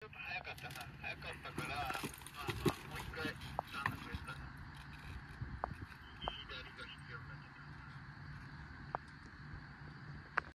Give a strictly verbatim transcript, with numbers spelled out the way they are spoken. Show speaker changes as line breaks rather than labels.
ょっと早かったな。早かったから、